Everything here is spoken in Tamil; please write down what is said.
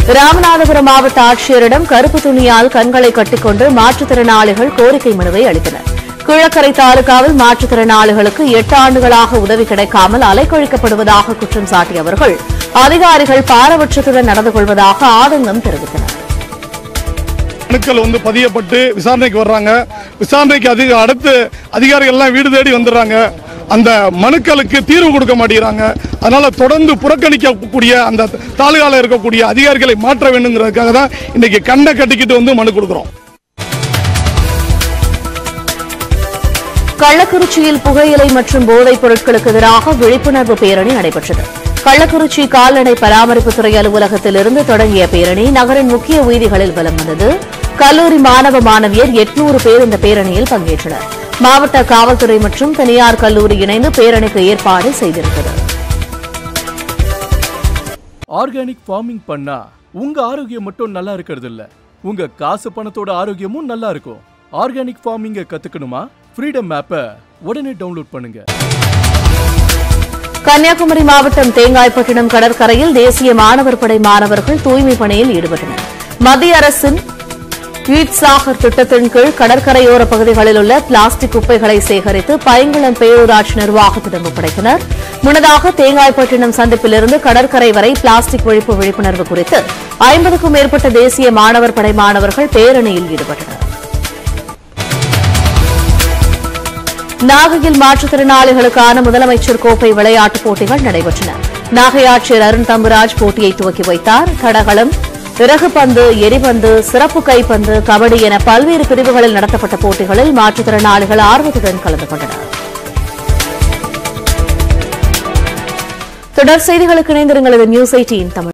ராமநாதபுரம் மாவட்ட ஆட்சியரிடம் கருப்பு துணியால் கண்களை கட்டிக்கொண்டு மாற்றுத்திறனாளிகள் கோரிக்கை மனுவை அளித்தனர். கிழக்கரை தாலுகாவில் மாற்றுத்திறனாளிகளுக்கு 8 ஆண்டுகளாக உதவி கிடைக்காமல் அலைக்கழிக்கப்படுவதாக குற்றம் சாட்டிய அவர்கள் அதிகாரிகள் பாரபட்சத்துடன் நடந்து கொள்வதாக ஆதங்கம் தெரிவித்தனர். மனுக்கள் பதியப்பட்டு விசாரணைக்கு வர்றாங்க. விசாரணைக்கு அடுத்து அதிகாரிகள் எல்லாம் வீடு தேடி வந்துடுறாங்க. அந்த மனுக்களுக்கு தீர்வு கொடுக்க மாட்டேங்கிறாங்க. அதனால தொடர்ந்து புறக்கணிக்கக்கூடிய அந்த தாலுகால இருக்கக்கூடிய அதிகாரிகளை மாற்ற வேண்டும்ங்கிறதுக்காக தான் இன்னைக்கு கண்ணை கட்டிக்கிட்டு மனு கொடுக்கிறோம். கள்ளக்குறிச்சியில் புகையிலை மற்றும் போதைப் பொருட்களுக்கு எதிராக விழிப்புணர்வு பேரணி நடைபெற்றது. கள்ளக்குறிச்சி கால்நடை பராமரிப்புத்துறை அலுவலகத்திலிருந்து தொடங்கிய பேரணி நகரின் முக்கிய வீதிகளில் வலம் வந்தது. கல்லூரி மாணவ மாணவியர் 800 பேர் இந்த பேரணியில் பங்கேற்றனர். மாவட்ட காவல்துறை மற்றும் தனியார் கல்லூரி இணைந்து பேரணிக்கு ஏற்பாடு செய்திருந்தது. ஆர்கானிக் ஃபார்மிங் பண்ணா உங்க ஆரோக்கியம் மட்டும் நல்லா இருக்கிறது இல்ல, உங்க காசு பணத்தோட ஆரோக்கியமும் நல்லா இருக்கும். ஆர்கானிக் ஃபார்மிங்க கத்துக்கணுமா? ஃப்ரீடம் ஆப்பை உடனே டவுன்லோட் பண்ணுங்க. கன்னியாகுமரி மாவட்டம் தேங்காய்பட்டினம் கடற்கரையில் தேசிய மாணவர் படை மாணவர்கள் தூய்மை பணியில் ஈடுபட்டனர். மத்திய அரசின் ஈட் சாகர் திட்டத்தின் கீழ் கடற்கரையோர பகுதிகளில் உள்ள பிளாஸ்டிக் குப்பைகளை சேகரித்து பைங்குளம் பேரூராட்சி நிர்வாகத்திடம் ஒப்படைத்தனர். முன்னதாக தேங்காய்பட்டினம் சந்திப்பிலிருந்து கடற்கரை வரை பிளாஸ்டிக் ஒழிப்பு விழிப்புணர்வு குறித்து 50க்கும் மேற்பட்ட தேசிய மாணவர் படை மாணவர்கள் பேரணியில் ஈடுபட்டனர். நாகையில் மாற்றுத்திறனாளிகளுக்கான முதலமைச்சர் கோப்பை விளையாட்டுப் போட்டிகள் நடைபெற்றன. நாகை ஆட்சியர் அருண் தம்புராஜ் போட்டியை துவக்கி வைத்தார். தடகளம், இறகுப்பந்து, எரிபந்து, சிறப்பு கைப்பந்து, கபடி என பல்வேறு பிரிவுகளில் நடத்தப்பட்ட போட்டிகளில் மாற்றுத்திறனாளிகள் ஆர்வத்துடன் கலந்து கொண்டனர். தொடர் செய்திகளுக்கு இணைந்திருங்கள். News18 Tamil